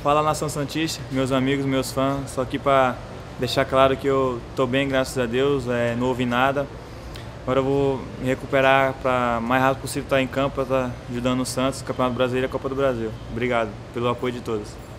Fala Nação Santista, meus amigos, meus fãs, só aqui para deixar claro que eu tô bem, graças a Deus, não ouvi nada. Agora eu vou me recuperar para mais rápido possível estar em campo, para estar ajudando o Santos, Campeonato Brasileiro e a Copa do Brasil. Obrigado pelo apoio de todos.